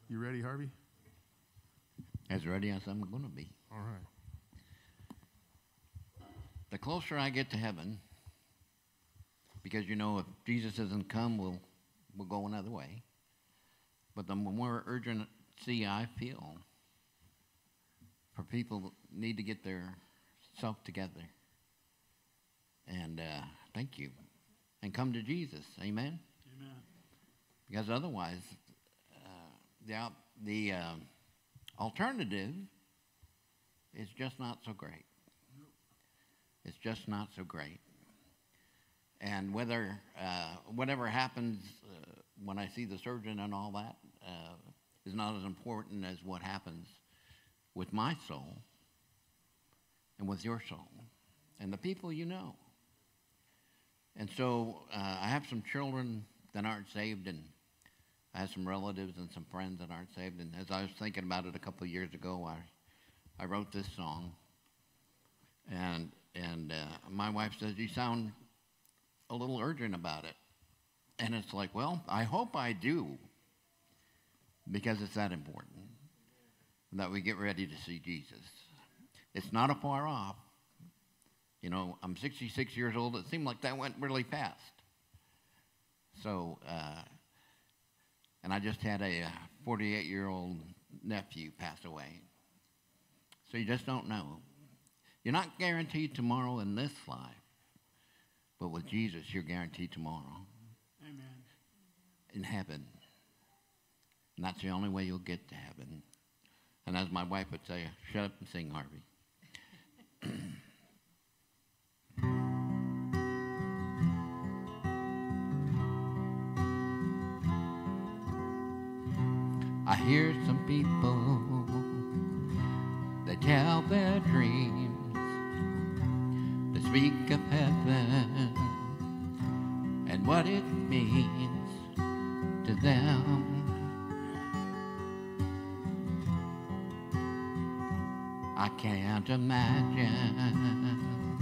You ready, Harvey? As ready as I'm going to be. All right. The closer I get to heaven, because you know if Jesus doesn't come, we'll go another way. But the more urgency I feel for people that need to get their self together. And thank you. And come to Jesus. Amen? Amen. Because otherwise, the alternative is just not so great. It's just not so great. And whatever happens when I see the surgeon and all that is not as important as what happens with my soul and with your soul and the people you know. And so I have some children that aren't saved, and I have some relatives and some friends that aren't saved. And as I was thinking about it a couple of years ago, I wrote this song. And my wife says, you sound a little urgent about it. And it's like, well, I hope I do, because it's that important that we get ready to see Jesus. It's not a far off. You know, I'm 66 years old. It seemed like that went really fast. So, and I just had a 48-year-old nephew pass away. So you just don't know. You're not guaranteed tomorrow in this life, but with Jesus, you're guaranteed tomorrow. Amen. In heaven. And that's the only way you'll get to heaven. And as my wife would say, shut up and sing, Harvey. I hear some people, they tell their dreams, they speak of heaven and what it means to them. I can't imagine.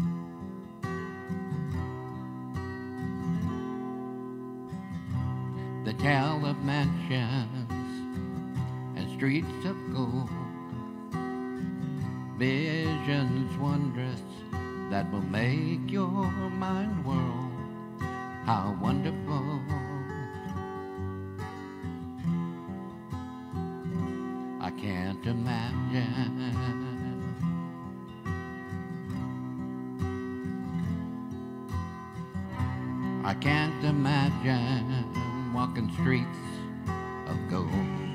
They tell of mansions and streets of gold, visions wondrous that will make your mind whirl. How wonderful. I can't imagine. I can't imagine walking streets of gold.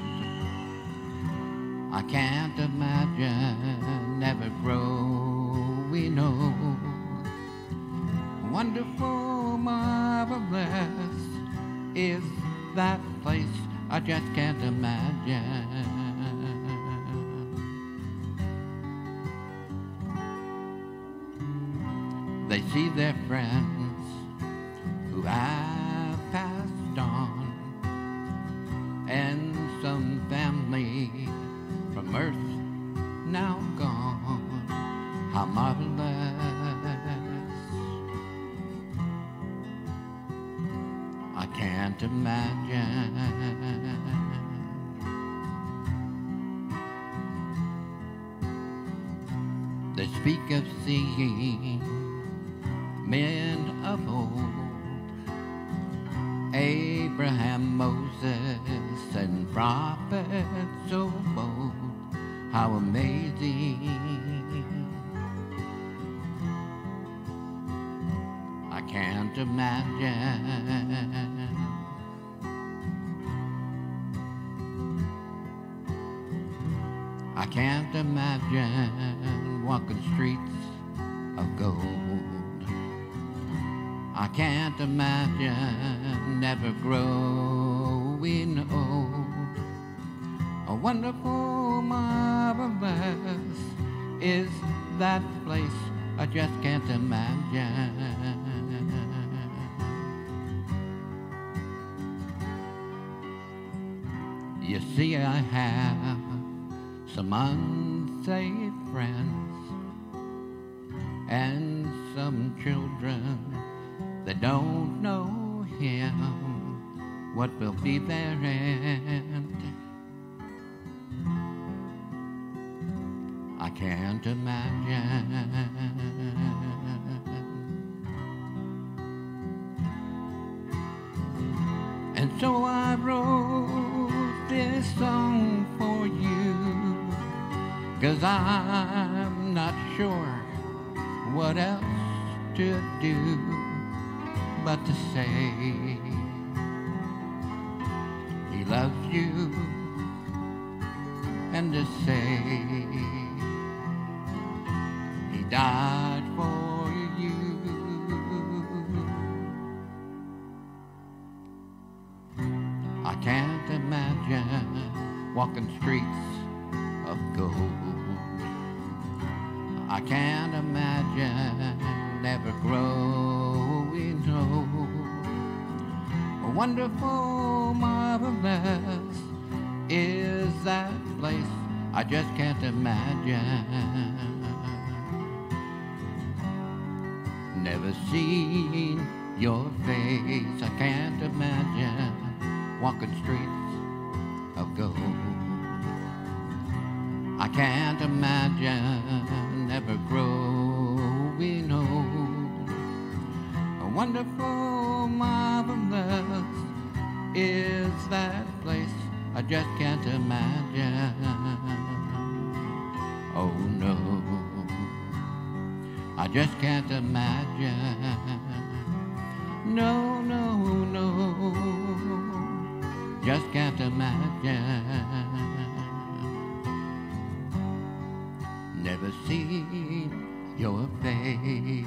I can't imagine never growing old. Wonderful, marvelous is that place I just can't imagine. They see their friends who have passed on, and some family from earth now gone. How marvelous. I can't imagine. They speak of seeing men of old, Abraham, Moses, and prophets so bold. How amazing. I can't imagine. I can't imagine walking streets of gold. I can't imagine never growing old. A wonderful, marvelous is that place I just can't imagine. You see, I have some unsaved friends and some children that don't know Him. What will be their end? I can't imagine. And so I wrote this song for you, 'cause I'm not sure what else to do but to say he loves you, and to say he died for you. I can't imagine walking streets of gold. I can't imagine never growing old. Wonderful, marvelous is that place. I just can't imagine. Never seen your face. I can't imagine walking streets of gold. I can't imagine never growing old. Wonderful, marvelous is that place. I just can't imagine. Oh no, I just can't imagine. No, no, no, just can't imagine. Never seen your face.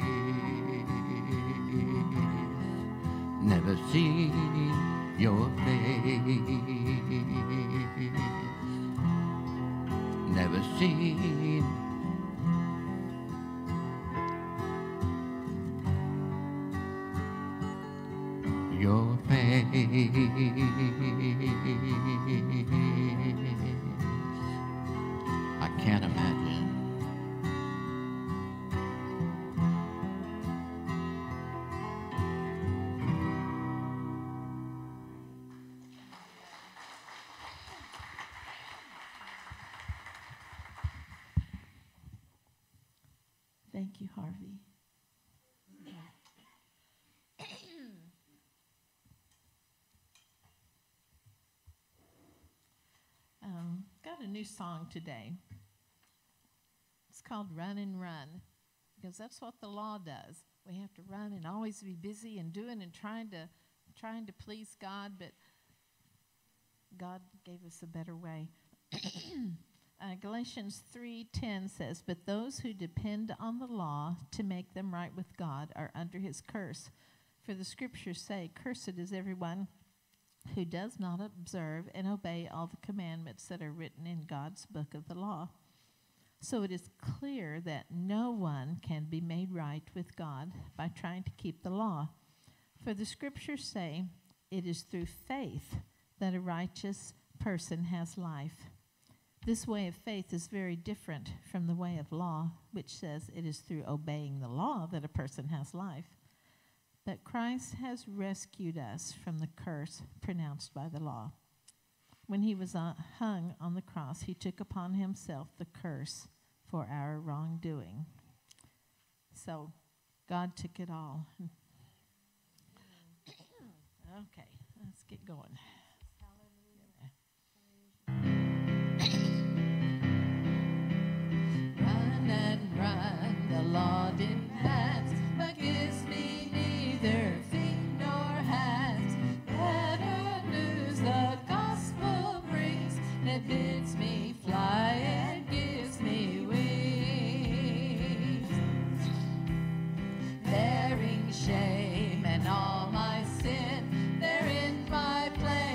Never seen your face. Never seen your face. I can't imagine. Thank you, Harvey. Got a new song today. It's called Run and Run, because that's what the law does. We have to run and always be busy and doing and trying to please God, but God gave us a better way. Galatians 3:10 says, "But those who depend on the law to make them right with God are under his curse. For the scriptures say, 'Cursed is everyone who does not observe and obey all the commandments that are written in God's book of the law.' So it is clear that no one can be made right with God by trying to keep the law. For the scriptures say, 'It is through faith that a righteous person has life.' This way of faith is very different from the way of law, which says it is through obeying the law that a person has life. But Christ has rescued us from the curse pronounced by the law. When he was hung on the cross, he took upon himself the curse for our wrongdoing." So God took it all. Okay, let's get going. Run and run, the law demands, but gives me neither feet nor hands. Better news the gospel brings, that bids me fly and gives me wings. Bearing shame and all my sin, there in my place.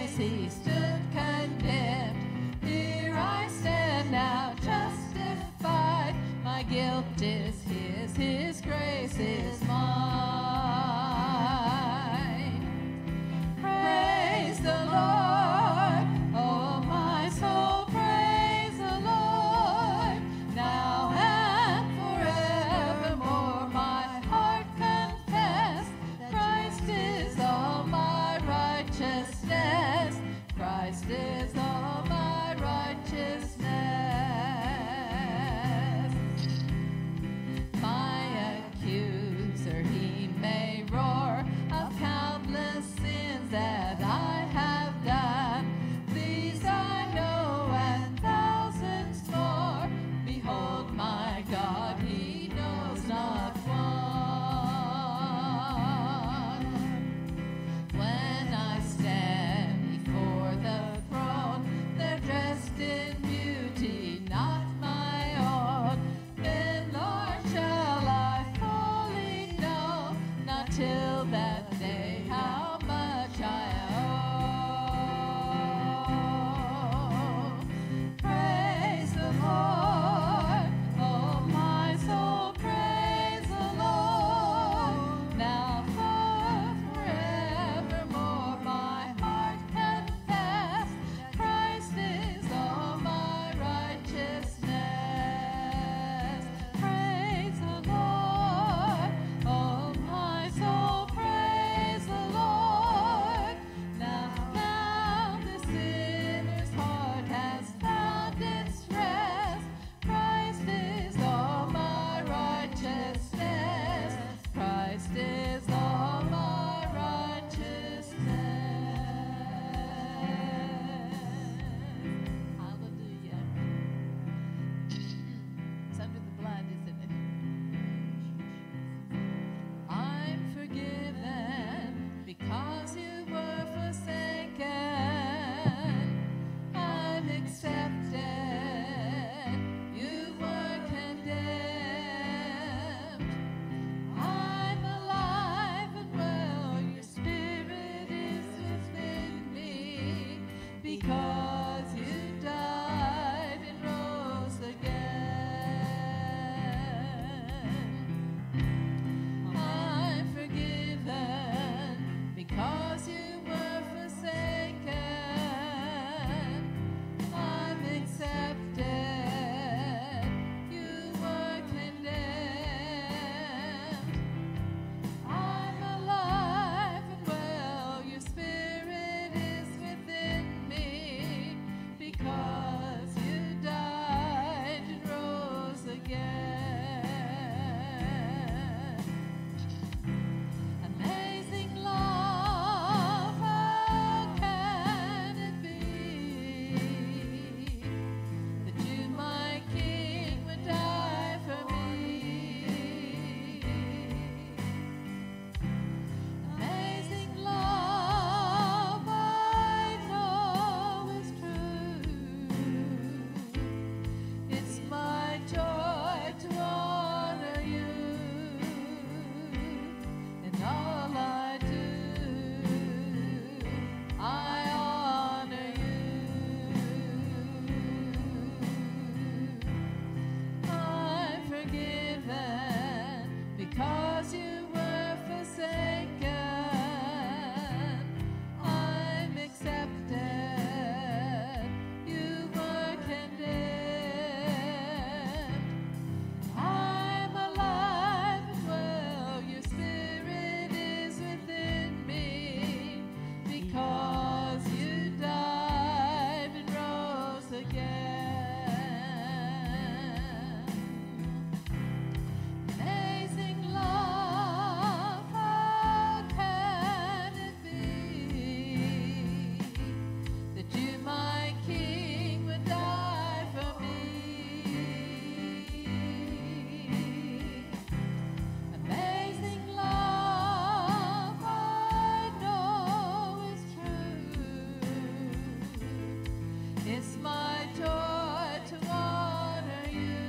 It's my joy to honor you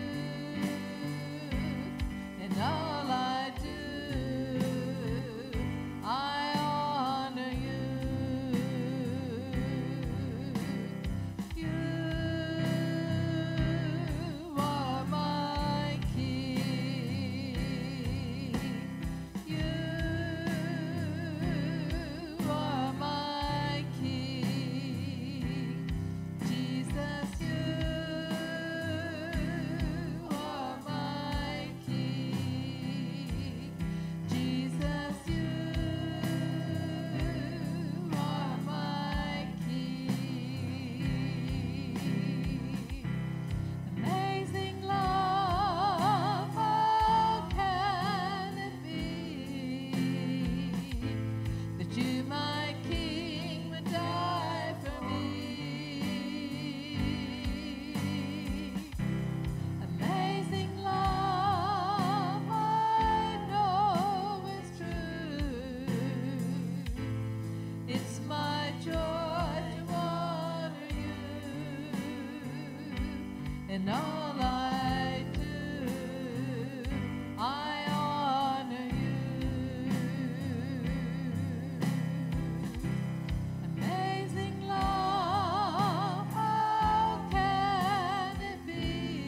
in all I do. I honor you. You are my King. You are my King. Jesus, you are my King. Jesus, you are my King. Amazing love, how can it be that you, my King, would die for me? Amazing love, I know is true. It's my joy to honor you in all I do. I honor you. Amazing love, how can it be?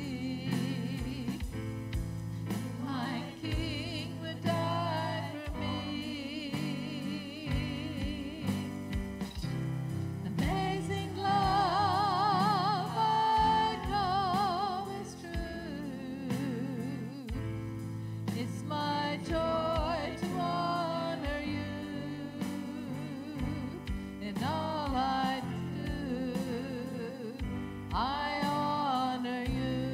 My King would die for me. Amazing love, I know is true. It's my joy to honor you in all I do. I honor you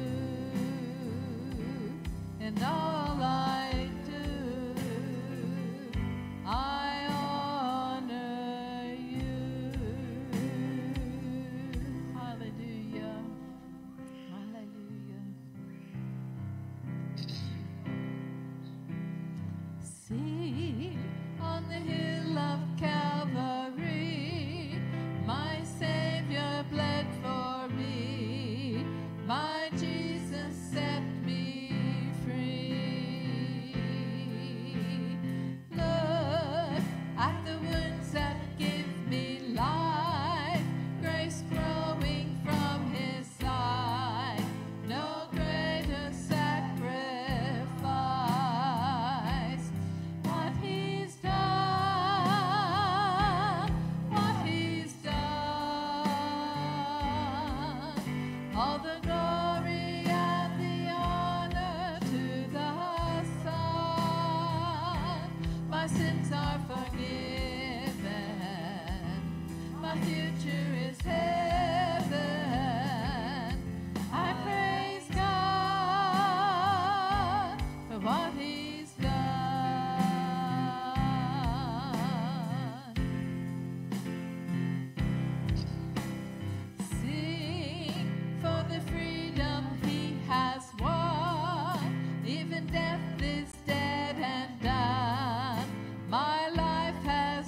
in all I do. I honor you. Hallelujah. Hallelujah. See on the hill of Calvary, my Savior bled for me. My Jesus set me free. Look at the wounds that give me life, grace flowing from His side. No greater sacrifice. What He's done, what He's done. All the glory and the honor to the Son. My sins are forgiven. My future is heaven. I praise God for what He's done. Sing for the freedom He has won. Even death is dead and done. My life has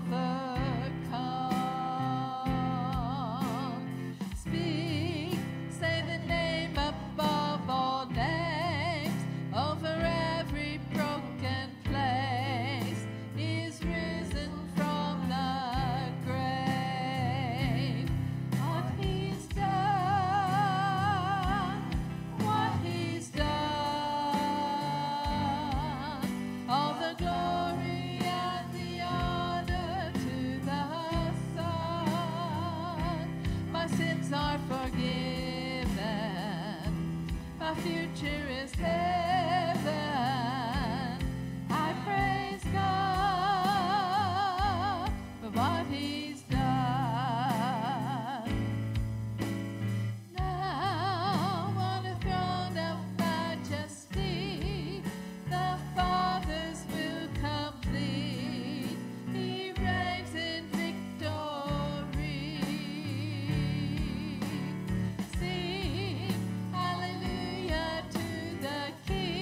overcome. Speak, say the name above all names. Over every broken place is risen from the grave. What He's done, what He's done. All the glory and the honor to the Son. My sins are forgiven. My future is heaven. I praise God for what He's done. Now on a throne of majesty, the Father's will complete. He reigns in victory. Sing hallelujah to the King.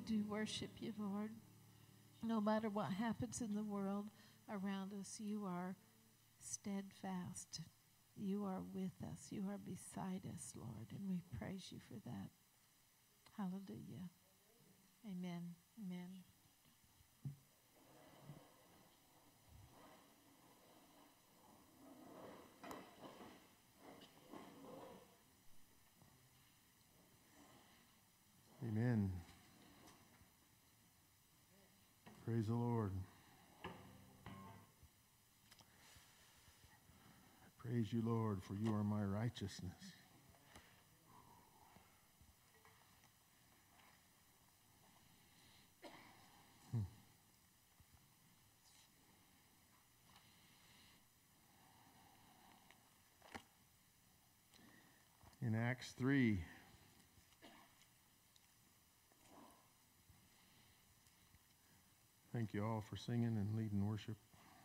do worship you, Lord. No matter what happens in the world around us, you are steadfast. You are with us. You are beside us, Lord, and we praise you for that. Hallelujah. Amen. Amen. Amen. Praise the Lord. I praise you, Lord, for you are my righteousness. In Acts 3, thank you all for singing and leading worship.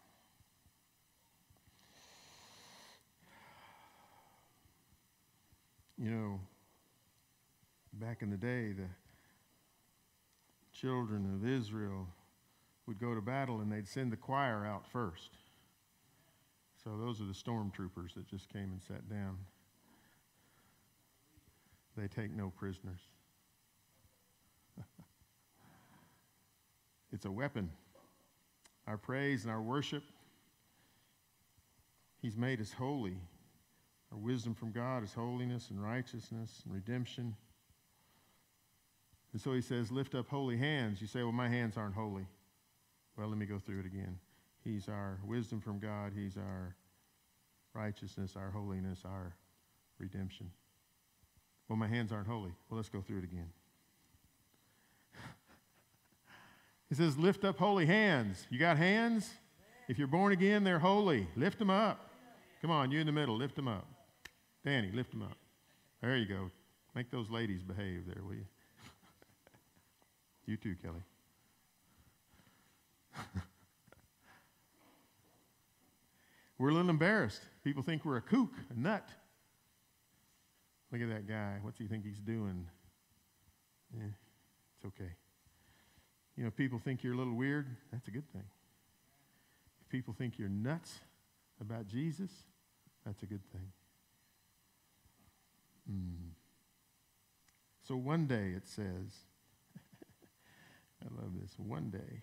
You know, back in the day, the children of Israel would go to battle and they'd send the choir out first. So those are the stormtroopers that just came and sat down. They take no prisoners. It's a weapon. Our praise and our worship, He's made us holy. Our wisdom from God is holiness and righteousness and redemption. And so He says, lift up holy hands. You say, well, my hands aren't holy. Well, let me go through it again. He's our wisdom from God. He's our righteousness, our holiness, our redemption. Well, my hands aren't holy. Well, let's go through it again. He says, lift up holy hands. You got hands? If you're born again, they're holy. Lift them up. Come on, you in the middle, lift them up. Danny, lift them up. There you go. Make those ladies behave there, will you? You too, Kelly. We're a little embarrassed. People think we're a kook, a nut. Look at that guy. What's he think he's doing? Yeah, it's okay. You know, if people think you're a little weird, that's a good thing. If people think you're nuts about Jesus, that's a good thing. So one day it says, I love this, one day,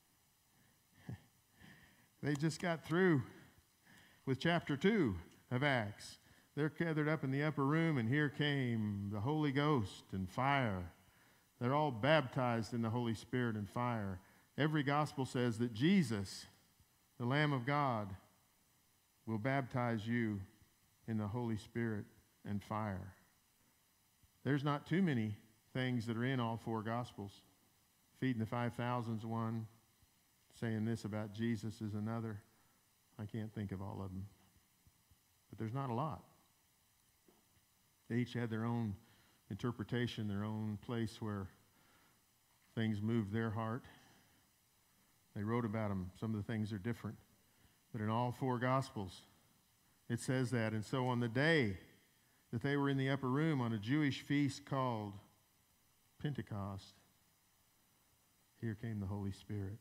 they just got through with chapter 2 of Acts. They're gathered up in the upper room, and here came the Holy Ghost and fire. They're all baptized in the Holy Spirit and fire. Every gospel says that Jesus, the Lamb of God, will baptize you in the Holy Spirit and fire. There's not too many things that are in all 4 gospels. Feeding the 5,000's one. Saying this about Jesus is another. I can't think of all of them. But there's not a lot. They each had their own interpretation, their own place where things moved their heart. They wrote about them. Some of the things are different. But in all 4 Gospels, it says that. And so on the day that they were in the upper room on a Jewish feast called Pentecost, here came the Holy Spirit.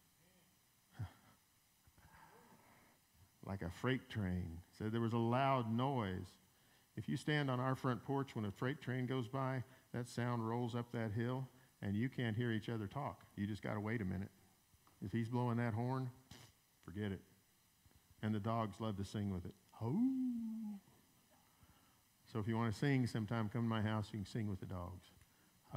Like a freight train. Said there was a loud noise. If you stand on our front porch when a freight train goes by, that sound rolls up that hill, and you can't hear each other talk. You just got to wait a minute. If he's blowing that horn, forget it. And the dogs love to sing with it. Ho! So if you want to sing sometime, come to my house, you can sing with the dogs. Ho!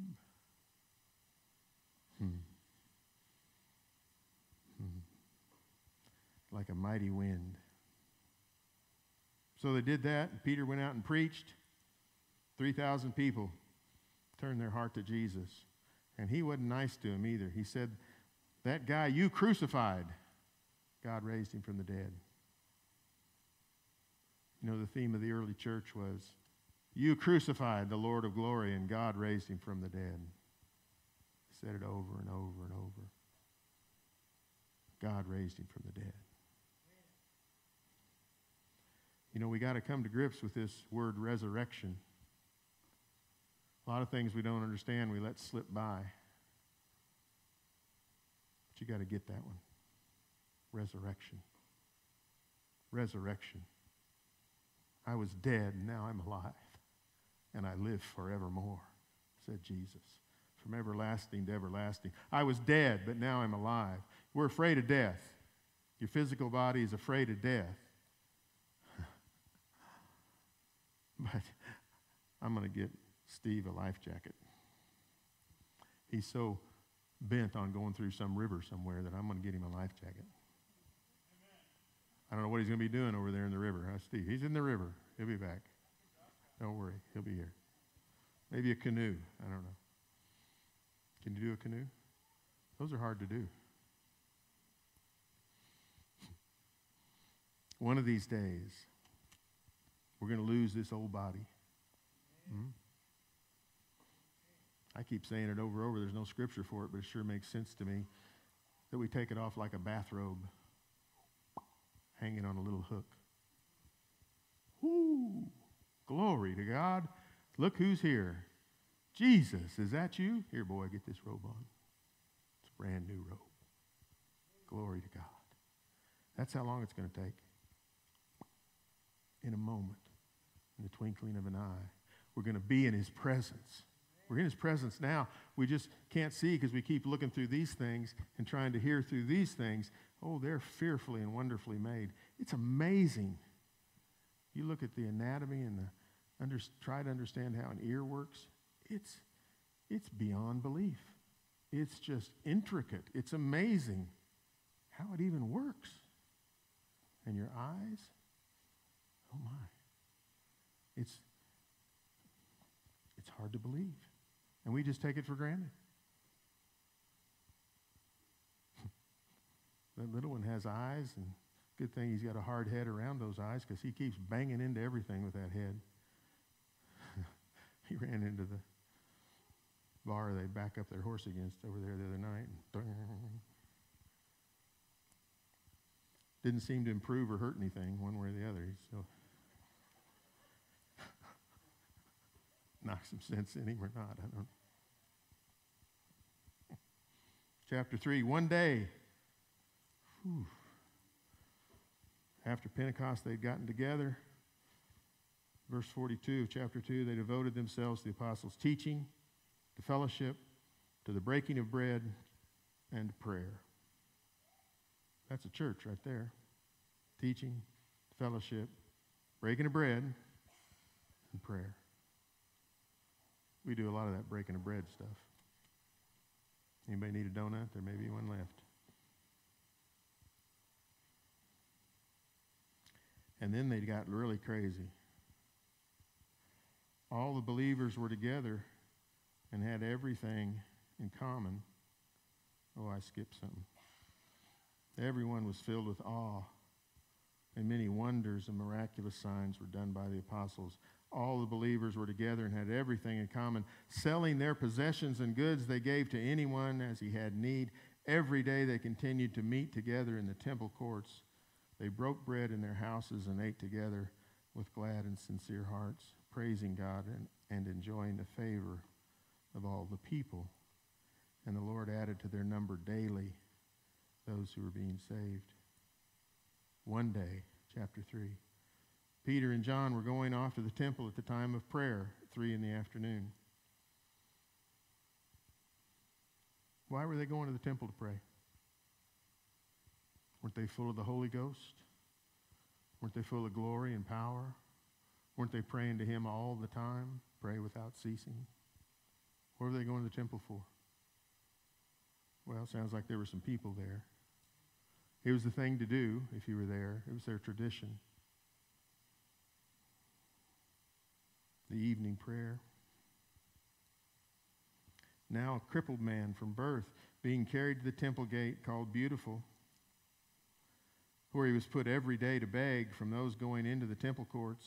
Like a mighty wind. So they did that, and Peter went out and preached. 3,000 people turned their heart to Jesus. And he wasn't nice to him either. He said, that guy you crucified, God raised him from the dead. You know, the theme of the early church was, you crucified the Lord of glory, and God raised him from the dead. He said it over and over and over. God raised him from the dead. You know, we got to come to grips with this word resurrection. A lot of things we don't understand, we let slip by. you got to get that one. Resurrection. Resurrection. I was dead, and now I'm alive, and I live forevermore, said Jesus. From everlasting to everlasting. I was dead, but now I'm alive. We're afraid of death. Your physical body is afraid of death. But I'm going to get Steve a life jacket. He's so bent on going through some river somewhere that I'm going to get him a life jacket. I don't know what he's going to be doing over there in the river, huh, Steve? He's in the river. He'll be back. Don't worry. He'll be here. Maybe a canoe. I don't know. Can you do a canoe? Those are hard to do. One of these days, we're going to lose this old body. I keep saying it over and over. There's no scripture for it, but it sure makes sense to me that we take it off like a bathrobe, hanging on a little hook. Woo! Glory to God. Look who's here. Jesus, is that you? Here, boy, get this robe on. It's a brand new robe. Glory to God. That's how long it's going to take. In a moment, in the twinkling of an eye, we're going to be in his presence. We're in his presence now. We just can't see because we keep looking through these things and trying to hear through these things. Oh, they're fearfully and wonderfully made. It's amazing. You look at the anatomy and try to understand how an ear works. It's beyond belief. It's just intricate. It's amazing how it even works. And your eyes, oh my. It's hard to believe. And we just take it for granted. That little one has eyes, and good thing he's got a hard head around those eyes because he keeps banging into everything with that head. He ran into the bar they back up their horse against over there the other night. Didn't seem to improve or hurt anything one way or the other. He still knocked some sense in him or not, I don't know. Chapter 3, one day, after Pentecost, they'd gotten together. Verse 42 of chapter 2, they devoted themselves to the apostles' teaching, to fellowship, to the breaking of bread, and to prayer. That's a church right there. Teaching, fellowship, breaking of bread, and prayer. We do a lot of that breaking of bread stuff. Anybody need a donut? There may be one left. And then they got really crazy. All the believers were together and had everything in common. Oh, I skipped something. Everyone was filled with awe, and many wonders and miraculous signs were done by the apostles. All the believers were together and had everything in common. Selling their possessions and goods they gave to anyone as he had need. Every day they continued to meet together in the temple courts. They broke bread in their houses and ate together with glad and sincere hearts, praising God and enjoying the favor of all the people. And the Lord added to their number daily those who were being saved. One day, chapter 3, Peter and John were going off to the temple at the time of prayer, 3 p.m. Why were they going to the temple to pray? Weren't they full of the Holy Ghost? Weren't they full of glory and power? Weren't they praying to him all the time? Pray without ceasing. What were they going to the temple for? Well, it sounds like there were some people there. It was the thing to do if you were there. It was their tradition. The evening prayer. Now a crippled man from birth being carried to the temple gate called Beautiful, where he was put every day to beg from those going into the temple courts.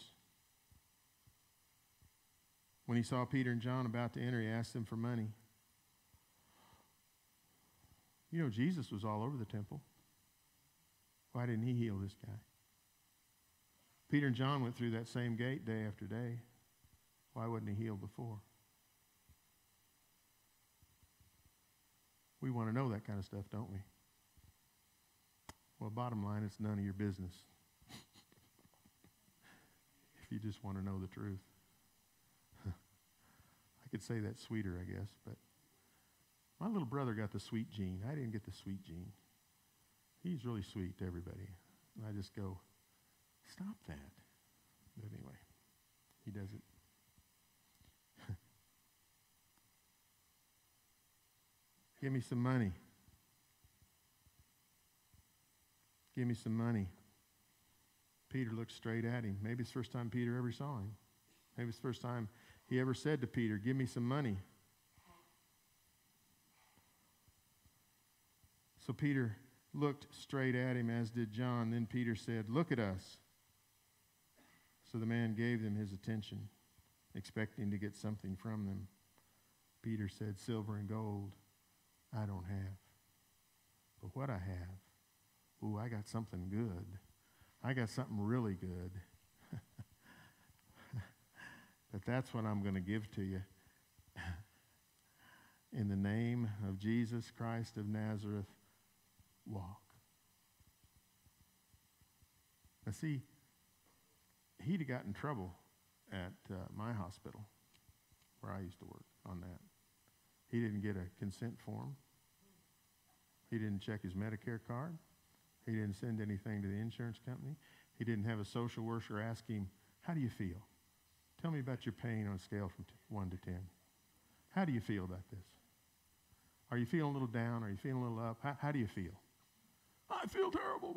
When he saw Peter and John about to enter, he asked them for money. You know, Jesus was all over the temple. Why didn't he heal this guy? Peter and John went through that same gate day after day. Why wasn't he healed before? We want to know that kind of stuff, don't we? Well, bottom line, it's none of your business. If you just want to know the truth. I could say that sweeter, I guess, but my little brother got the sweet gene. I didn't get the sweet gene. He's really sweet to everybody. And I just go, stop that. But anyway, he does it. Give me some money. Give me some money. Peter looked straight at him. Maybe it's the first time Peter ever saw him. Maybe it's the first time he ever said to Peter, give me some money. So Peter looked straight at him, as did John. Then Peter said, look at us. So the man gave them his attention, expecting to get something from them. Peter said, silver and gold I don't have. But what I have, ooh, I got something good. I got something really good. But that's what I'm going to give to you. In the name of Jesus Christ of Nazareth, walk. Now see, he'd have got in trouble at my hospital where I used to work on that. He didn't get a consent form. He didn't check his Medicare card. He didn't send anything to the insurance company. He didn't have a social worker ask him, how do you feel? Tell me about your pain on a scale from 1 to 10. How do you feel about this? Are you feeling a little down? Are you feeling a little up? How do you feel? I feel terrible.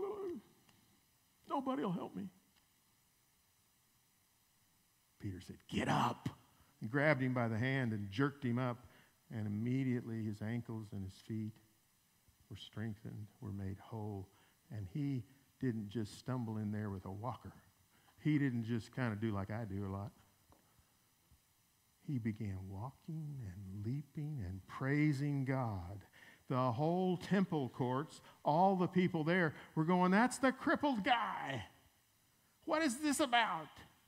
Nobody will help me. Peter said, get up. He grabbed him by the hand and jerked him up, and immediately his ankles and his feet were strengthened, were made whole, and he didn't just stumble in there with a walker. He didn't just kind of do like I do a lot. He began walking and leaping and praising God. The whole temple courts, all the people there were going, that's the crippled guy. What is this about?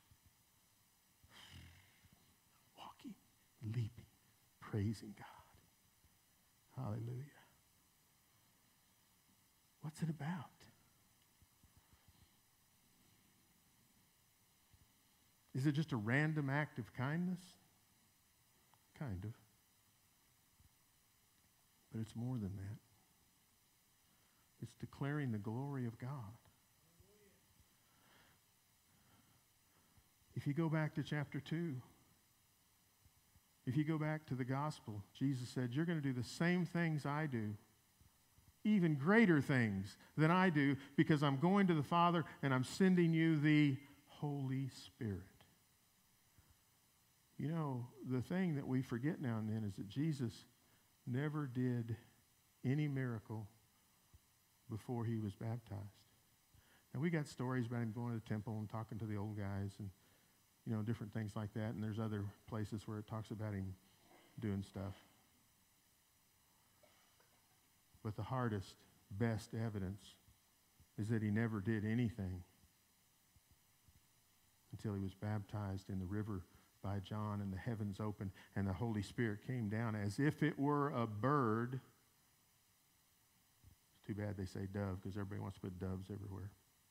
Walking, leaping, praising God. Hallelujah. What's it about? Is it just a random act of kindness? Kind of. But it's more than that. It's declaring the glory of God. If you go back to chapter 2, if you go back to the gospel, Jesus said, you're going to do the same things I do, even greater things than I do, because I'm going to the Father and I'm sending you the Holy Spirit. You know, the thing that we forget now and then is that Jesus never did any miracle before he was baptized. Now, we got stories about him going to the temple and talking to the old guys and, you know, different things like that. And there's other places where it talks about him doing stuff. But the hardest, best evidence is that he never did anything until he was baptized in the river by John, and the heavens opened, and the Holy Spirit came down as if it were a bird. It's too bad they say dove, because everybody wants to put doves everywhere.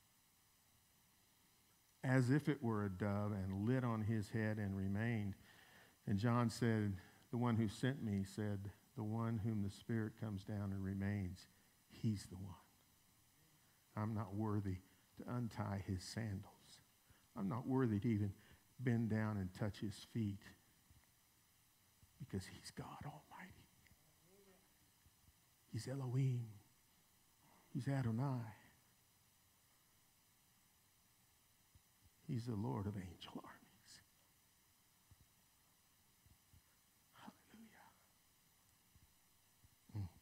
As if it were a dove, and lit on his head and remained. And John said, the one who sent me said, the one whom the Spirit comes down and remains, he's the one. I'm not worthy to untie his sandals. I'm not worthy to even bend down and touch his feet, because he's God Almighty. He's Elohim. He's Adonai. He's the Lord of angel armies. Hallelujah.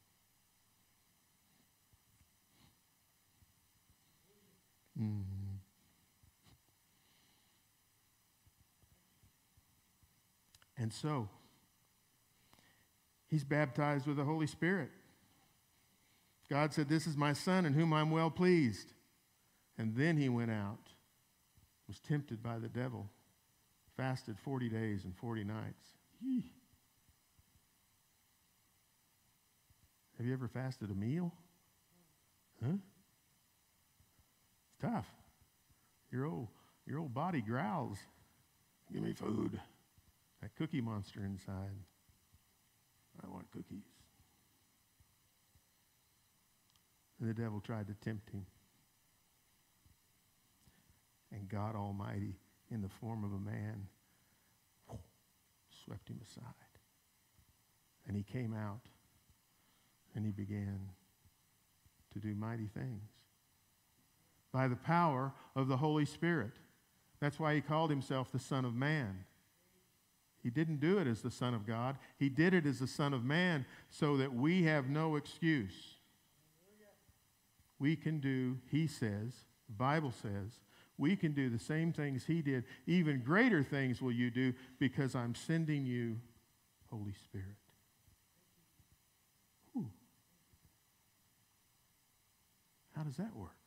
And so, he's baptized with the Holy Spirit. God said, this is my Son in whom I'm well pleased. And then he went out, was tempted by the devil, fasted 40 days and 40 nights. Yee. Have you ever fasted a meal? Huh? tough. Your old body growls. Give me food. That cookie monster inside. I want cookies. And the devil tried to tempt him. And God Almighty, in the form of a man, swept him aside. And he came out and he began to do mighty things by the power of the Holy Spirit. That's why he called himself the Son of Man. He didn't do it as the Son of God. He did it as the Son of Man so that we have no excuse. We can do, he says, the Bible says, we can do the same things he did. Even greater things will you do because I'm sending you Holy Spirit. Ooh. How does that work?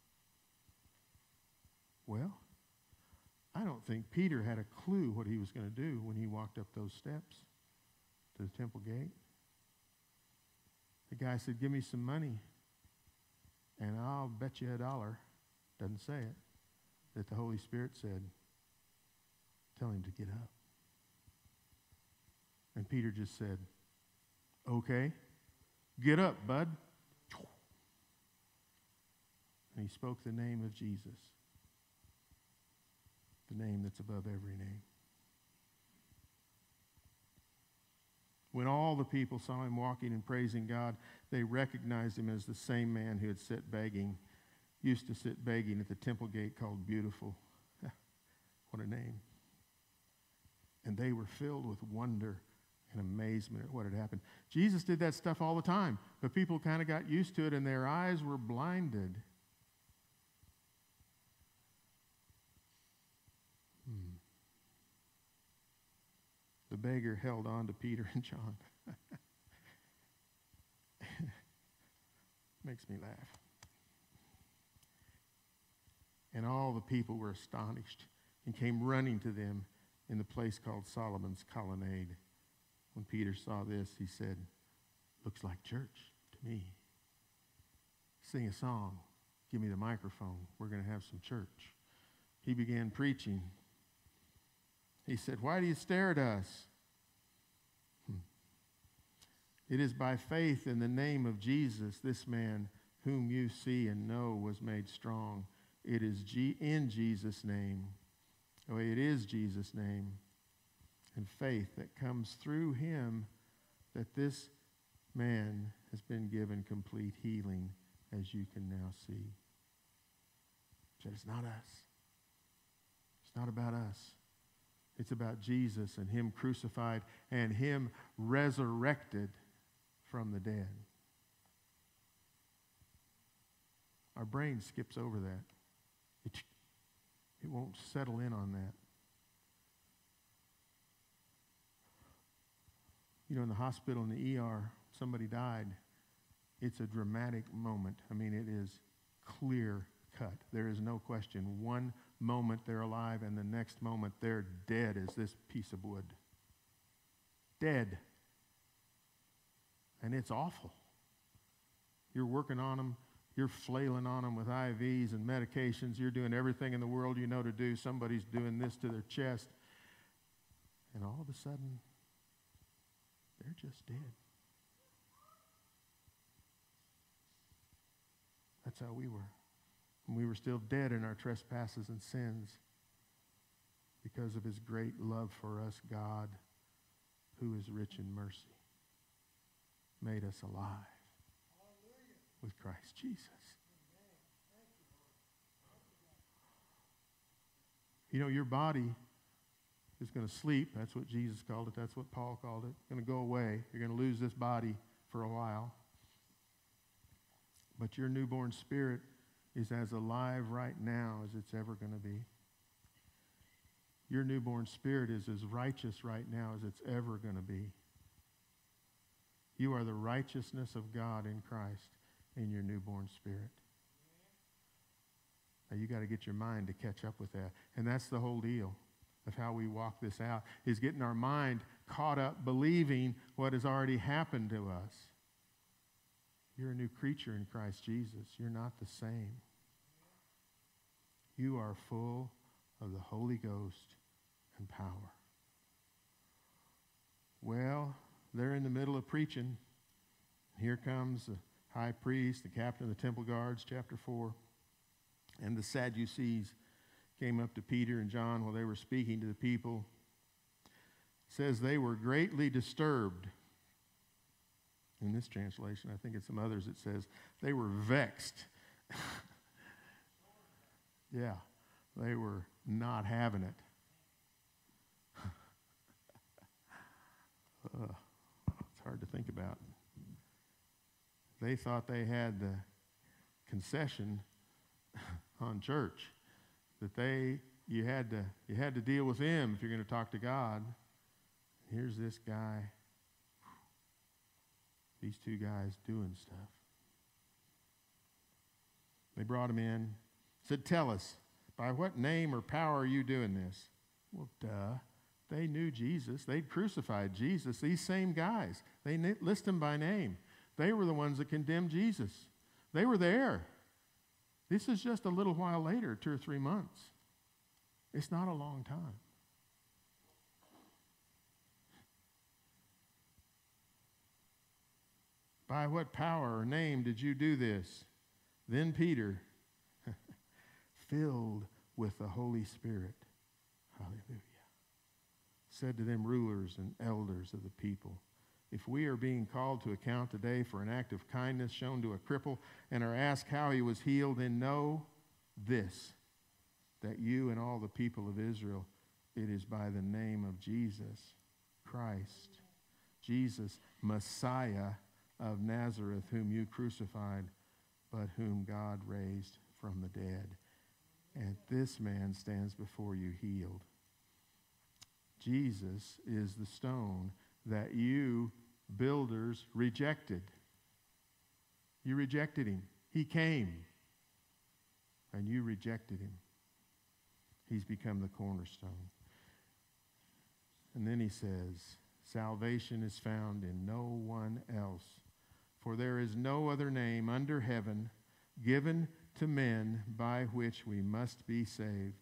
Well, I don't think Peter had a clue what he was going to do when he walked up those steps to the temple gate. The guy said, give me some money, and I'll bet you $1. Doesn't say it. That the Holy Spirit said, tell him to get up. And Peter just said, okay, get up, bud. And he spoke the name of Jesus, the name that's above every name. When all the people saw him walking and praising God, they recognized him as the same man who had used to sit begging at the temple gate called Beautiful. What a name. And they were filled with wonder and amazement at what had happened. Jesus did that stuff all the time, but people kind of got used to it and their eyes were blinded. The beggar held on to Peter and John. Makes me laugh. And all the people were astonished and came running to them in the place called Solomon's Colonnade. When Peter saw this, he said, looks like church to me. Sing a song. Give me the microphone. We're going to have some church. He began preaching. He said, why do you stare at us? It is by faith in the name of Jesus, this man whom you see and know was made strong. It is in Jesus' name. It is Jesus' name and faith that comes through him that this man has been given complete healing, as you can now see. But it's not us. It's not about us. It's about Jesus and him crucified and him resurrected from the dead. Our brain skips over that. It won't settle in on that. You know, in the hospital, in the ER, somebody died. It's a dramatic moment. I mean, it is clear cut. There is no question. One moment they're alive and the next moment they're dead as this piece of wood. Dead. And it's awful. You're working on them. You're flailing on them with IVs and medications. You're doing everything in the world you know to do. Somebody's doing this to their chest. And all of a sudden, they're just dead. That's how we were. When we were still dead in our trespasses and sins, because of his great love for us, God, who is rich in mercy, made us alive with Christ Jesus. You know, your body is going to sleep. That's what Jesus called it. That's what Paul called it. It's going to go away. You're going to lose this body for a while. But your newborn spirit is as alive right now as it's ever going to be. Your newborn spirit is as righteous right now as it's ever going to be. You are the righteousness of God in Christ in your newborn spirit. Now you got to get your mind to catch up with that. And that's the whole deal of how we walk this out, is getting our mind caught up believing what has already happened to us. You're a new creature in Christ Jesus. You're not the same. You are full of the Holy Ghost and power. Well, they're in the middle of preaching. Here comes the high priest, the captain of the temple guards, chapter 4. And the Sadducees came up to Peter and John while they were speaking to the people. It says they were greatly disturbed. In this translation, I think it's some others, it says they were vexed. Yeah, they were not having it. It's hard to think about. They thought they had the concession on church, that you had to deal with him if you're going to talk to God. Here's this guy, these two guys doing stuff. They brought him in, said, "Tell us, by what name or power are you doing this?" Well, duh. They knew Jesus. They'd crucified Jesus. These same guys, they list him by name. They were the ones that condemned Jesus. They were there. This is just a little while later, 2 or 3 months. It's not a long time. By what power or name did you do this? Then Peter, filled with the Holy Spirit, hallelujah, said to them, rulers and elders of the people, if we are being called to account today for an act of kindness shown to a cripple and are asked how he was healed, then know this, that you and all the people of Israel, it is by the name of Jesus Christ, Jesus, Messiah of Nazareth, whom you crucified, but whom God raised from the dead. And this man stands before you healed. Jesus is the stone that you builders rejected. You rejected him. He came, and you rejected him. He's become the cornerstone. And then he says, salvation is found in no one else, for there is no other name under heaven given to men by which we must be saved.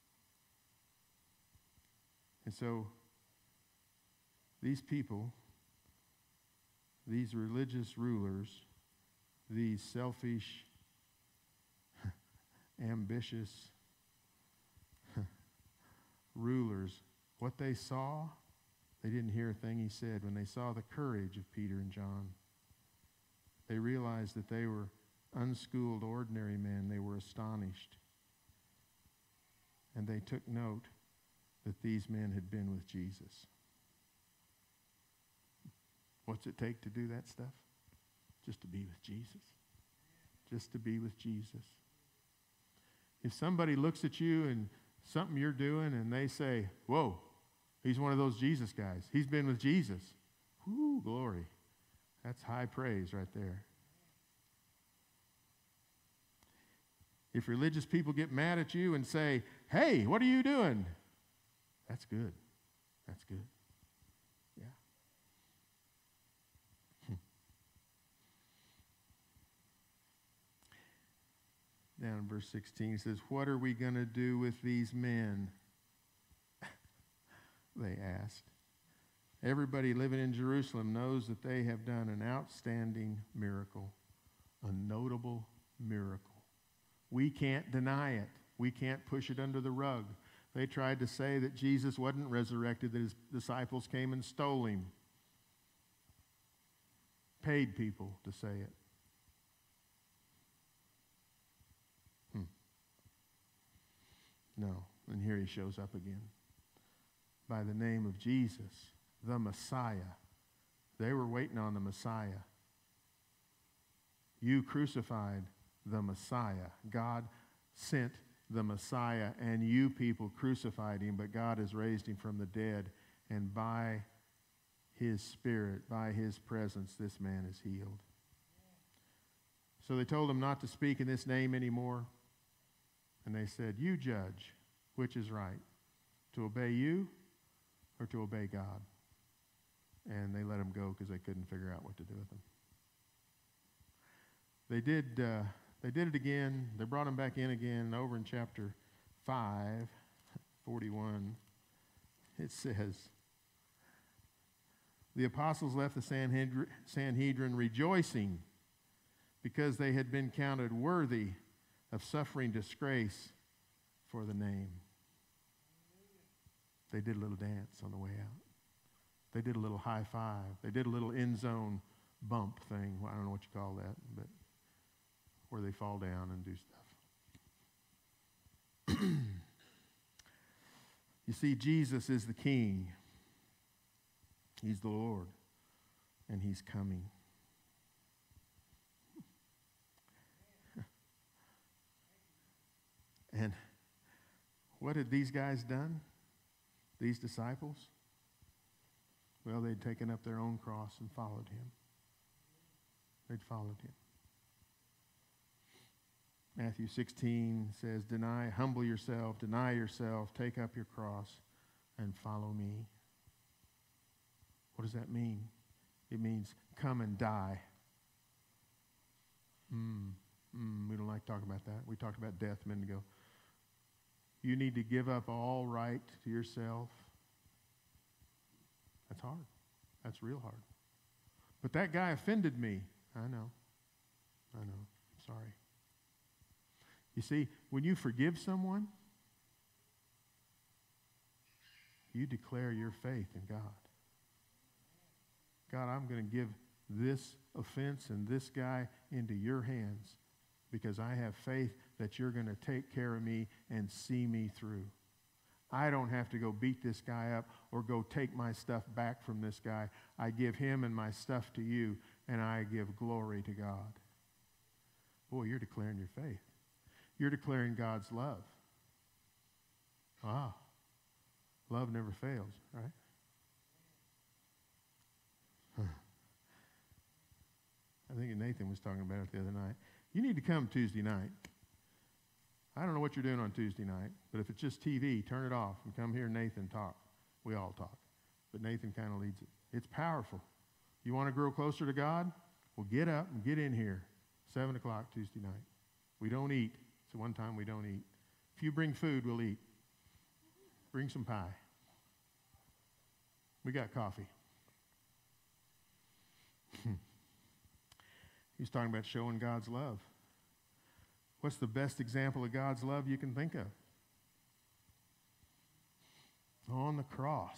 And so, these people, these religious rulers, these selfish, ambitious rulers, what they saw, they didn't hear a thing he said. When they saw the courage of Peter and John, they realized that they were unschooled, ordinary men. They were astonished. And they took note that these men had been with Jesus. What's it take to do that stuff? Just to be with Jesus. Just to be with Jesus. If somebody looks at you and something you're doing and they say, whoa, he's one of those Jesus guys. He's been with Jesus. Whoo, glory. That's high praise right there. If religious people get mad at you and say, hey, what are you doing? That's good. That's good. Yeah. Down in verse 16, it says, what are we going to do with these men? They asked. Everybody living in Jerusalem knows that they have done an outstanding miracle, a notable miracle. We can't deny it. We can't push it under the rug. They tried to say that Jesus wasn't resurrected, that his disciples came and stole him. Paid people to say it. No. And here he shows up again. By the name of Jesus, the Messiah. They were waiting on the Messiah. You crucified the Messiah. God sent the Messiah, and you people crucified him, but God has raised him from the dead, and by his Spirit, by his presence, this man is healed. So they told him not to speak in this name anymore, and they said, you judge which is right, to obey you or to obey God. And they let him go because they couldn't figure out what to do with him. They did it again. They brought him back in again. Over in chapter 5:41, it says, the apostles left the Sanhedrin rejoicing because they had been counted worthy of suffering disgrace for the name. They did a little dance on the way out. They did a little high five. They did a little end zone bump thing. Well, I don't know what you call that, but where they fall down and do stuff. You see, Jesus is the King. He's the Lord, and He's coming. And what had these guys done? These disciples? Well, they'd taken up their own cross and followed Him. They'd followed Him. Matthew 16 says, humble yourself, deny yourself, take up your cross, and follow me. What does that mean? It means come and die. We don't like talking about that. We talked about death a minute ago. You need to give up all right to yourself. That's hard. That's real hard. But that guy offended me. I know. I'm sorry. You see, when you forgive someone, you declare your faith in God. God, I'm going to give this offense and this guy into your hands because I have faith that you're going to take care of me and see me through. I don't have to go beat this guy up or go take my stuff back from this guy. I give him and my stuff to you, and I give glory to God. Boy, you're declaring your faith. You're declaring God's love. Love never fails, right? I think Nathan was talking about it the other night. You need to come Tuesday night. I don't know what you're doing on Tuesday night, but if it's just TV, turn it off and come hear Nathan talk. We all talk, but Nathan kind of leads it. It's powerful. You want to grow closer to God? Well, get up and get in here, 7 o'clock Tuesday night. We don't eat. It's the one time we don't eat. If you bring food, we'll eat. Bring some pie. We got coffee. He's talking about showing God's love. What's the best example of God's love you can think of? On the cross.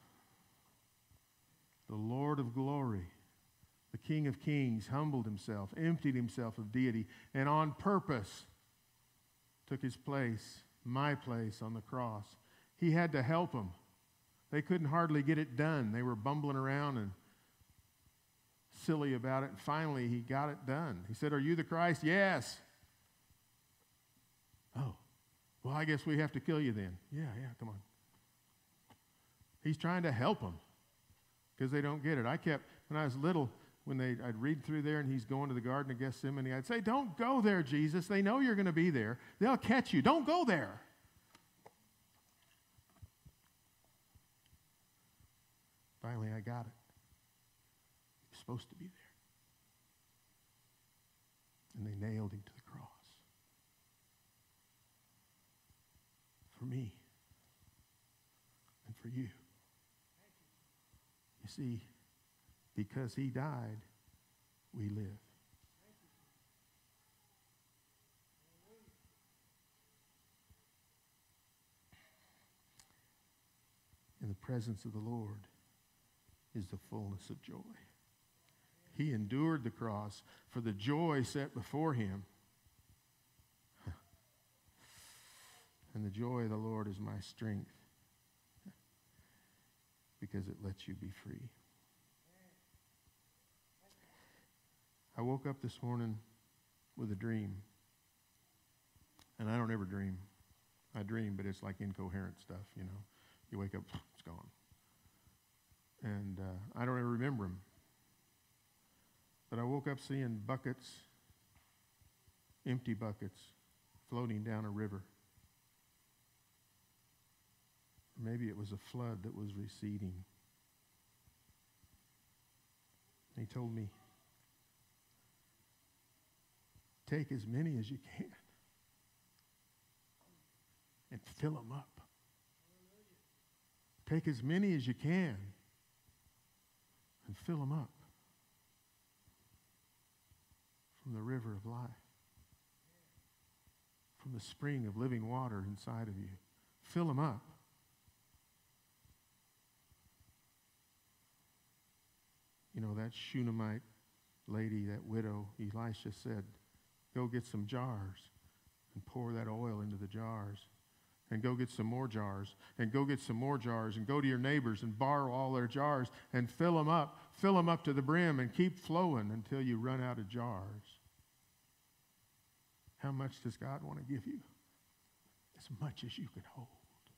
The Lord of glory, the King of kings, humbled himself, emptied himself of deity, and on purpose took his place, my place, on the cross. He had to help them. They couldn't hardly get it done. They were bumbling around and silly about it. And finally, he got it done. He said, "Are you the Christ?" "Yes." "Oh, well, I guess we have to kill you then." Yeah, come on. He's trying to help them because they don't get it. When I was little, I'd read through there and he's going to the Garden of Gethsemane, I'd say, "Don't go there, Jesus. They know you're going to be there. They'll catch you. Don't go there." Finally, I got it. He was supposed to be there. And they nailed him to the cross. For me and for you. You see, because he died, we live. In the presence of the Lord is the fullness of joy. He endured the cross for the joy set before him. And the joy of the Lord is my strength because it lets you be free. I woke up this morning with a dream. And I don't ever dream. I dream, but it's like incoherent stuff, you know. You wake up, it's gone. And I don't ever remember them. But I woke up seeing buckets, empty buckets, floating down a river. Maybe it was a flood that was receding. And he told me, take as many as you can and fill them up. Take as many as you can and fill them up from the river of life, from the spring of living water inside of you. Fill them up. You know, that Shunammite lady, that widow, Elisha said, go get some jars and pour that oil into the jars. And go get some more jars, and go get some more jars, and go to your neighbors and borrow all their jars and fill them up to the brim, and keep flowing until you run out of jars. How much does God want to give you? As much as you can hold.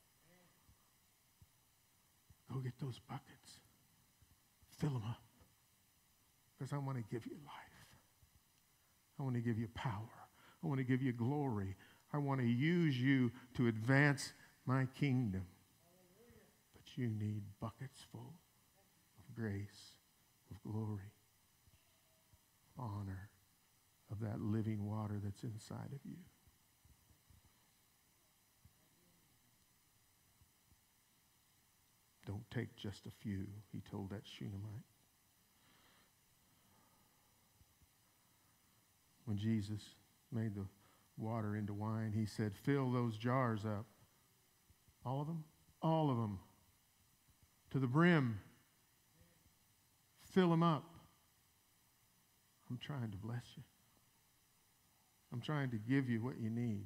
Go get those buckets. Fill them up. Because I want to give you life. I want to give you power. I want to give you glory. I want to use you to advance my kingdom. But you need buckets full of grace, of glory, honor, of that living water that's inside of you. Don't take just a few, he told that Shunammite. When Jesus made the water into wine, he said, fill those jars up. All of them? All of them. To the brim. Fill them up. I'm trying to bless you. I'm trying to give you what you need.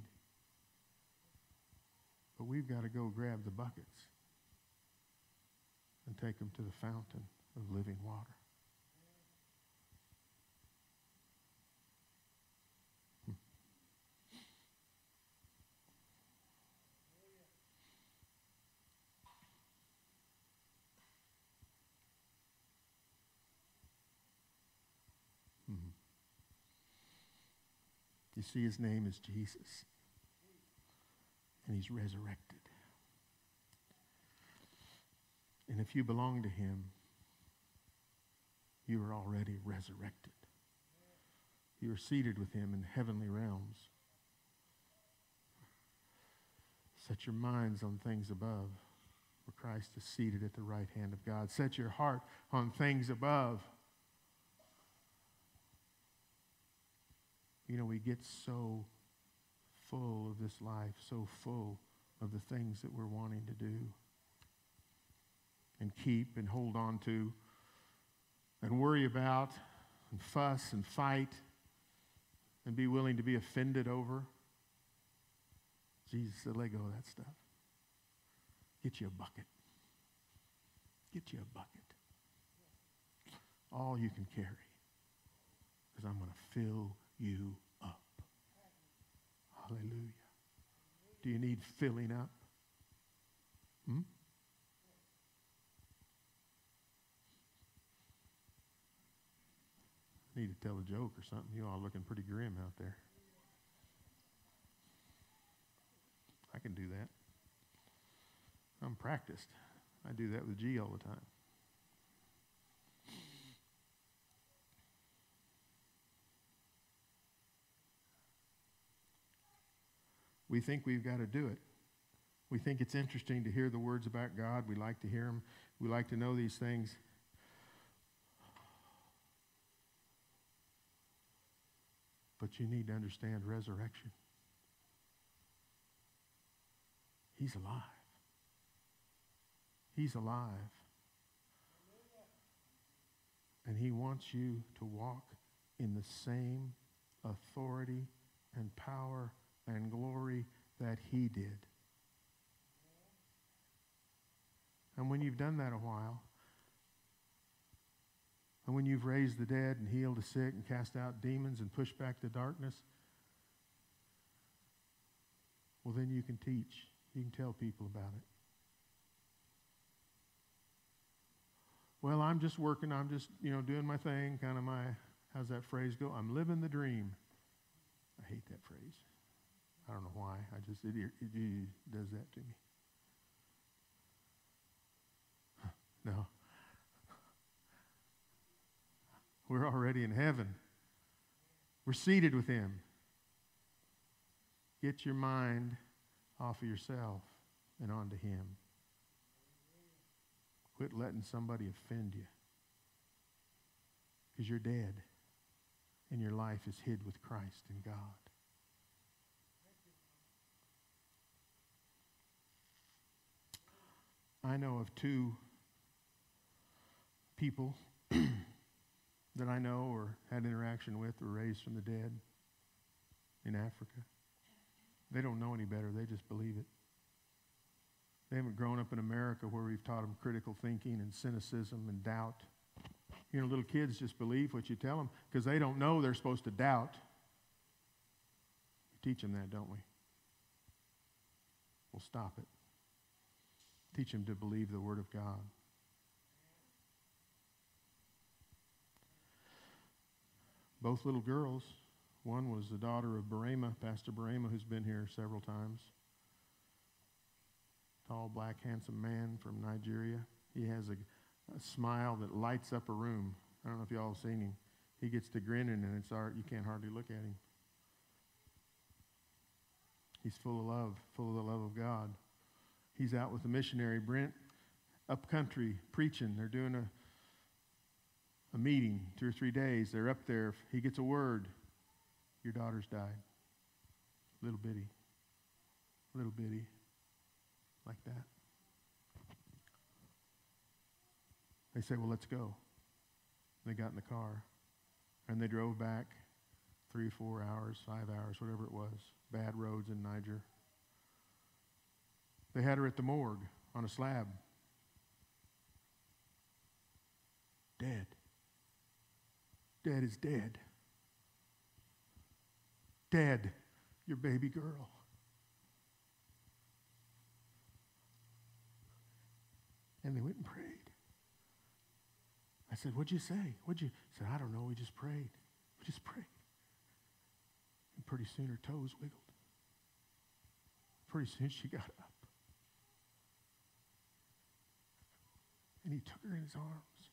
But we've got to go grab the buckets and take them to the fountain of living water. You see, his name is Jesus. And he's resurrected. And if you belong to him, you are already resurrected. You are seated with him in heavenly realms. Set your minds on things above, where Christ is seated at the right hand of God. Set your heart on things above. You know, we get so full of this life, so full of the things that we're wanting to do and keep and hold on to and worry about and fuss and fight and be willing to be offended over. Jesus said, let go of that stuff. Get you a bucket. Get you a bucket. All you can carry. Because I'm going to fill you up. Hallelujah. Do you need filling up? I need to tell a joke or something. You all are looking pretty grim out there. I can do that. I'm practiced. I do that with G all the time. We think we've got to do it. We think it's interesting to hear the words about God. We like to hear them. We like to know these things. But you need to understand resurrection. He's alive. He's alive. And he wants you to walk in the same authority and power and glory that he did. And when you've done that a while, and when you've raised the dead and healed the sick and cast out demons and pushed back the darkness, well, then you can teach. You can tell people about it. Well, I'm just working. I'm just, doing my thing. Kind of my, how's that phrase go? I'm living the dream. I hate that phrase. I don't know why. It does that to me. No. We're already in heaven. We're seated with him. Get your mind off of yourself and onto Him. Quit letting somebody offend you. Because you're dead and your life is hid with Christ in God. I know of two people that I know or had interaction with were raised from the dead in Africa. They don't know any better. They just believe it. They haven't grown up in America where we've taught them critical thinking and cynicism and doubt. You know, little kids just believe what you tell them because they don't know they're supposed to doubt. We teach them that, don't we? We'll stop it. Teach them to believe the Word of God. Both little girls. One was the daughter of Barema, Pastor Barema, who's been here several times. Tall, black, handsome man from Nigeria. He has a smile that lights up a room. I don't know if y'all have seen him. He gets to grinning and it's art. You can't hardly look at him. He's full of love, full of the love of God. He's out with the missionary, Brent, up country, preaching. They're doing a meeting, 2 or 3 days. They're up there. He gets a word. Your daughter's died. Little bitty, like that. They say, well, let's go. They got in the car, and they drove back 3, 4 hours, 5 hours, whatever it was. Bad roads in Niger. They had her at the morgue on a slab. Dead. Dead is dead. Dead, your baby girl. And they went and prayed. I said, what'd you say? He said, I don't know, we just prayed. We just prayed. And pretty soon her toes wiggled. Pretty soon she got up. And he took her in his arms.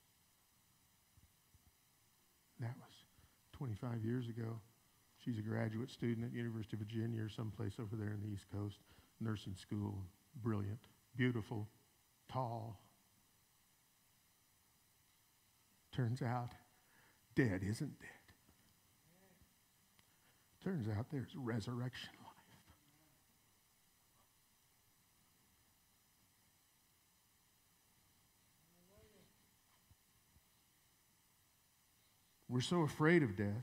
That was 25 years ago. She's a graduate student at University of Virginia or someplace over there in the East Coast, nursing school. Brilliant, beautiful, tall. Turns out, dead isn't dead. Turns out there's resurrection life. We're so afraid of death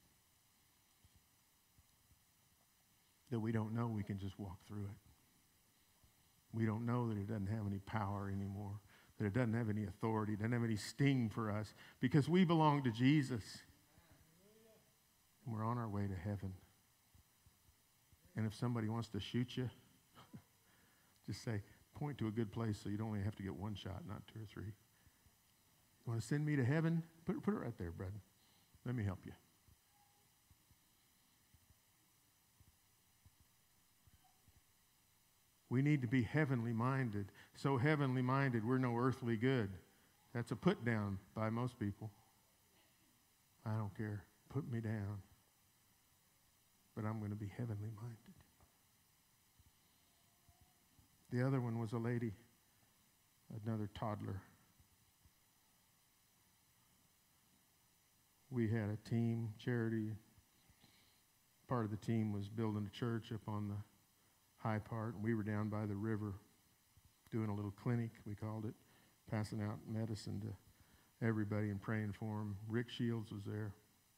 that we don't know we can just walk through it. We don't know that it doesn't have any power anymore, that it doesn't have any authority, it doesn't have any sting for us, because we belong to Jesus. And we're on our way to heaven. And if somebody wants to shoot you, just say, point to a good place so you don't only have to get one shot, not 2 or 3. You want to send me to heaven? Put it right there, brother. Let me help you. We need to be heavenly minded. So heavenly minded, we're no earthly good. That's a put down by most people. I don't care. Put me down. But I'm going to be heavenly minded. The other one was a lady, another toddler. We had a team, charity. Part of the team was building a church up on the high part. We were down by the river doing a little clinic, we called it, passing out medicine to everybody and praying for them. Rick Shields was there.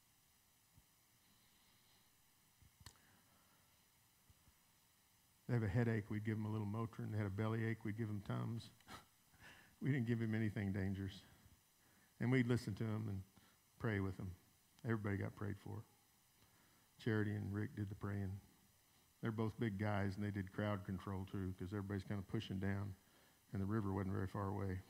They have a headache, we'd give them a little Motrin. They had a bellyache, we'd give them Tums. We didn't give him anything dangerous. And we'd listen to him and pray with them. Everybody got prayed for. Charity and Rick did the praying. They're both big guys, and they did crowd control too, because everybody's kind of pushing down, and the river wasn't very far away.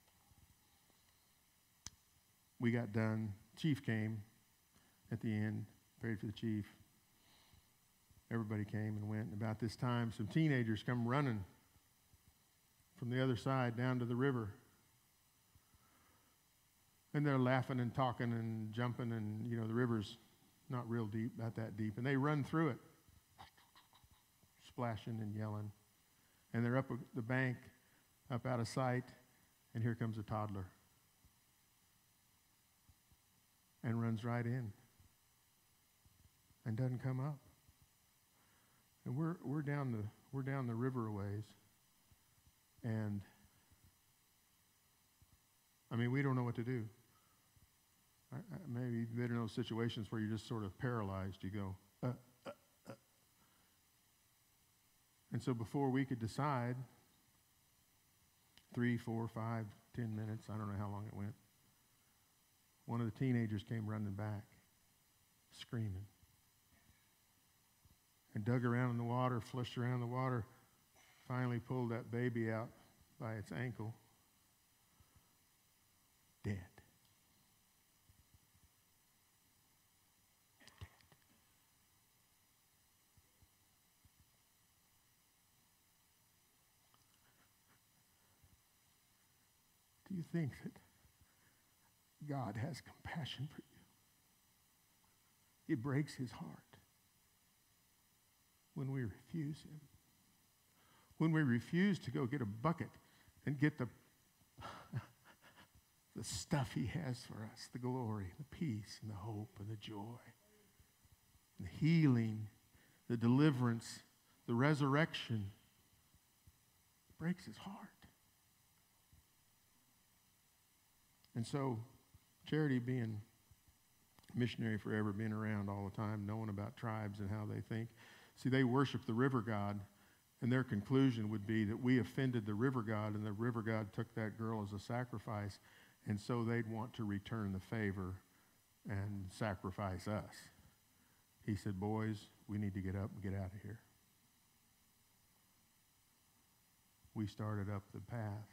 We got done. Chief came at the end, prayed for the chief. Everybody came and went. And about this time, some teenagers come running from the other side down to the river. And they're laughing and talking and jumping, and, the river's not real deep, not that deep. And they run through it. splashing and yelling. And they're up the bank, up out of sight, and here comes a toddler. And runs right in. And doesn't come up. And we're down the river a ways. And I mean, we don't know what to do. Maybe you've been in those situations where you're just sort of paralyzed. You go, And so before we could decide, 3, 4, 5, 10 minutes, I don't know how long it went, one of the teenagers came running back, screaming. And dug around in the water, flushed around in the water, finally pulled that baby out by its ankle, dead. Do you think that God has compassion for you? It breaks his heart when we refuse him. When we refuse to go get a bucket and get the stuff he has for us, the glory, the peace, and the hope, and the joy, and the healing, the deliverance, the resurrection, it breaks his heart. And so, Charity, being missionary forever, being around all the time, knowing about tribes and how they think. See, they worship the river god, and their conclusion would be that we offended the river god, and the river god took that girl as a sacrifice, and so they'd want to return the favor and sacrifice us. He said, boys, we need to get up and get out of here. We started up the path.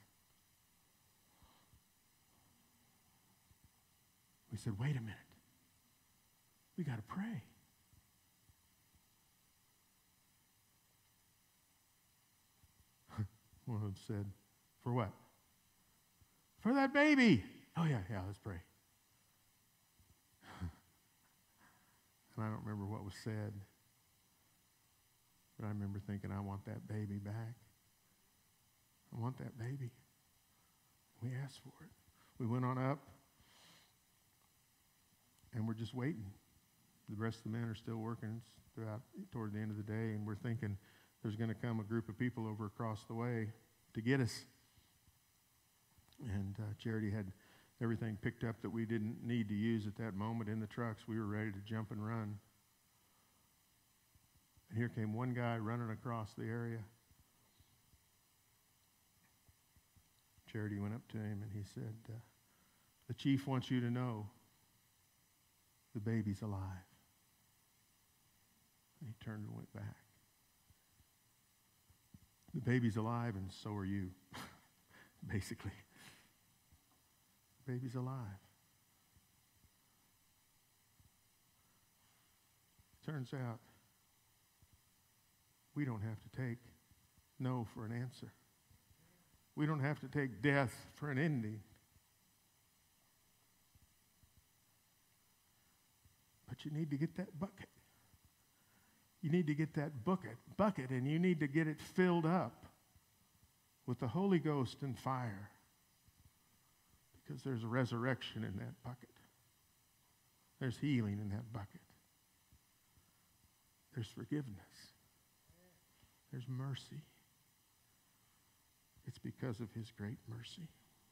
We said, wait a minute. We got to pray. One of them said, for what? For that baby. Oh, yeah, let's pray. And I don't remember what was said, but I remember thinking, I want that baby back. I want that baby. We asked for it. We went on up, and we're just waiting. The rest of the men are still working toward the end of the day, and we're thinking there's going to come a group of people over across the way to get us. And Charity had everything picked up that we didn't need to use at that moment in the trucks. We were ready to jump and run. And here came one guy running across the area. Charity went up to him and he said, the chief wants you to know the baby's alive. And he turned and went back. The baby's alive, and so are you, basically. The baby's alive. Turns out, we don't have to take no for an answer. We don't have to take death for an ending. But you need to get that bucket. You need to get that bucket, and you need to get it filled up with the Holy Ghost and fire. Because there's a resurrection in that bucket. There's healing in that bucket. There's forgiveness. There's mercy. It's because of his great mercy.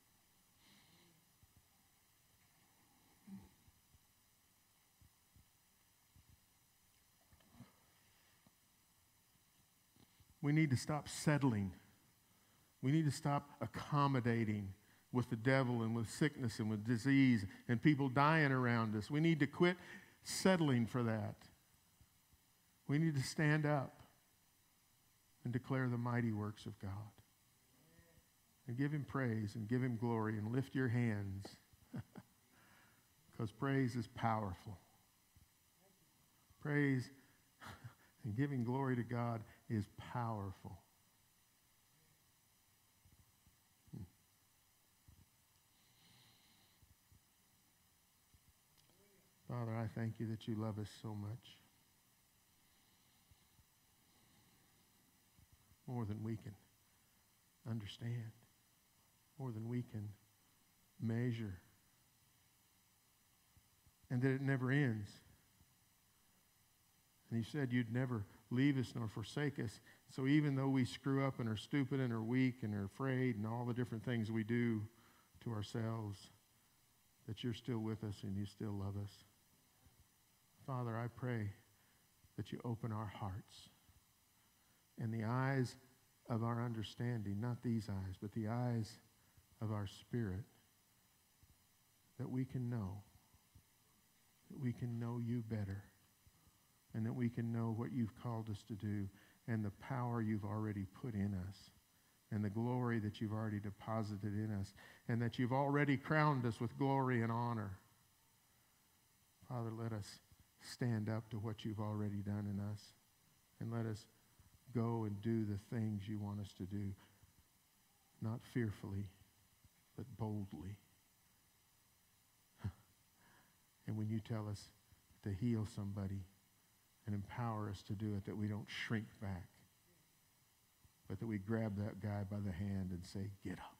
We need to stop settling. We need to stop accommodating with the devil and with sickness and with disease and people dying around us. We need to quit settling for that. We need to stand up and declare the mighty works of God. And give him praise and give him glory and lift your hands. Because praise is powerful. Praise and giving glory to God is powerful. Father, I thank you that you love us so much. more than we can understand, more than we can measure, and that it never ends. And you said you'd never leave us nor forsake us. So even though we screw up and are stupid and are weak and are afraid and all the different things we do to ourselves, that you're still with us and you still love us. Father, I pray that you open our hearts and the eyes of our understanding, not these eyes, but the eyes of our spirit, that we can know you better, and that we can know what you've called us to do and the power you've already put in us and the glory that you've already deposited in us and that you've already crowned us with glory and honor. Father, let us stand up to what you've already done in us, and let us go and do the things you want us to do, not fearfully, but boldly. And when you tell us to heal somebody and empower us to do it, that we don't shrink back, but that we grab that guy by the hand and say, get up.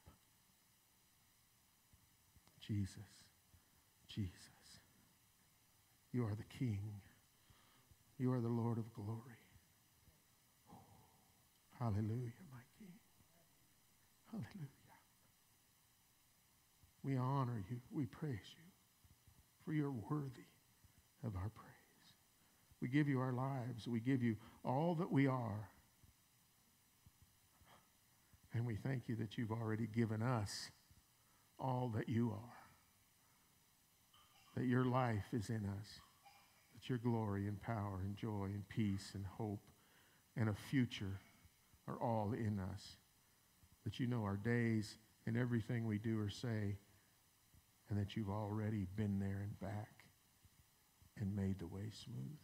Jesus, Jesus, you are the King. You are the Lord of glory. Hallelujah, my King. Hallelujah. We honor you. We praise you, for you're worthy of our praise. We give you our lives. We give you all that we are. And we thank you that you've already given us all that you are. That your life is in us. That your glory and power and joy and peace and hope and a future are all in us. That you know our days and everything we do or say, and that you've already been there and back and made the way smooth.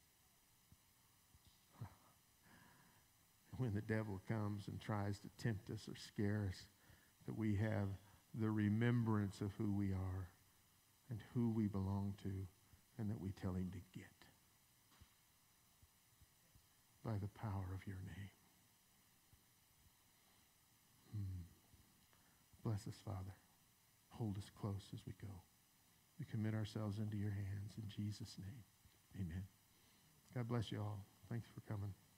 When the devil comes and tries to tempt us or scare us, that we have the remembrance of who we are and who we belong to, and that we tell him to get by the power of your name. Bless us, Father. Hold us close as we go. We commit ourselves into your hands in Jesus' name. Amen. God bless you all. Thanks for coming.